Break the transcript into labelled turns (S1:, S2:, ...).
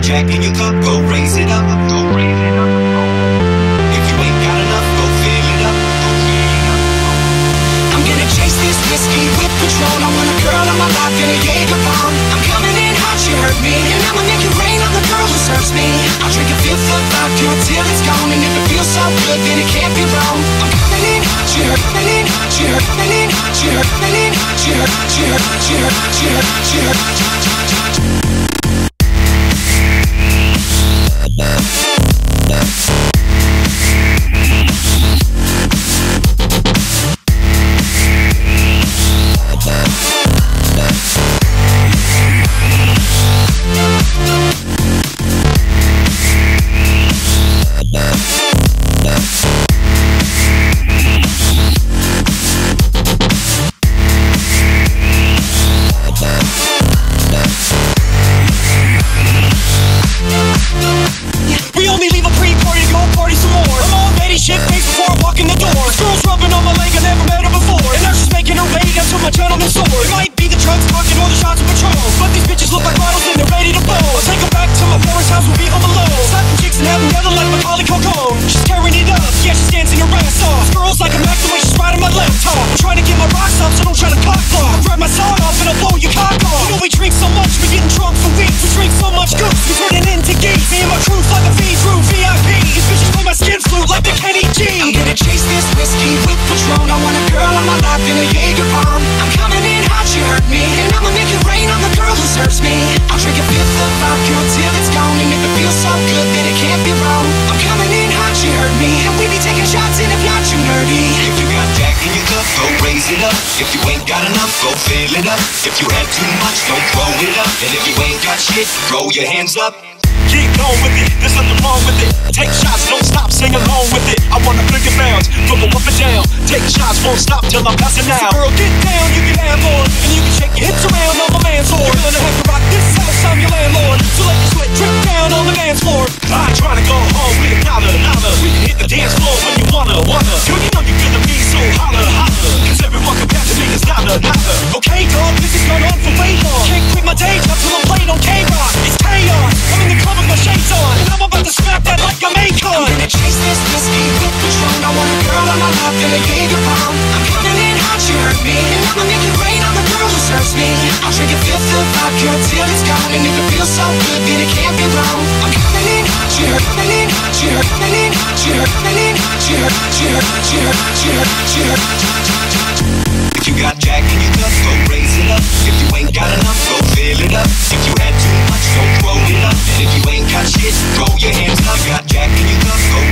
S1: Jack in your cup, go raise it up. Go raise it up. If you ain't got enough, go fill it up. Go fill it up. I'm gonna chase this whiskey with Patron. I want a girl in my life in a Jaeger bomb. I'm coming in hot, she hurt me, and I'ma make it rain on the girl who serves me. I'll drink a fifth of vodka till it's gone, and if it feels so good, then it can't be wrong. I'm coming in hot, she hurt, coming in hot, she hurt, coming in hot, she hurt, coming in hot, she hurt, she hurt, she hurt, she hurt, she hurt, she hurt. If you ain't got enough, go fill it up. If you had too much, don't throw it up. And if you ain't got shit, throw your hands up.
S2: Keep going with it, there's nothing wrong with it. Take shots, don't stop, sing along with it. I wanna flick it bounce, go up and down. Take shots, won't stop till I'm passing out. So girl, get down, you can have on, and you can shake your hips around on the man's floor. You're gonna have to rock this house, I'm your landlord. So let your sweat drip down on the dance floor. I ain't trying to go home with a dollar. We can hit the dance floor when you wanna. Girl, you know you're gonna be so holla. Cause everyone compared to me is nada. Okay, dog, this has gone on for way long. Can't quit my day job till I'm played on K-Rock. It's chaos, I'm in the club with my shades on, and I'm about to smack that like I'm Akon.
S1: I'm gonna chase this whiskey with Patron. I want a girl on my life in a Jaeger bomb. I'm coming in hot, she hurt me, and I'ma make it rain on the girl who serves me. I'll drink a fifth of vodka till it's gone, and if it feels so good, then it can't be wrong. I'm coming in hot, she hurt, coming in hot, she hurt, coming in hot, she hurt, coming in hot, she hurt, she hurt, she hurt, she hurt, she hurt. If you got Jack in your cup, go raise it up. If you ain't got enough, go fill it up. If you had too much, don't throw it up. And if you ain't got shit, throw your hands up. Got Jack in your cup, go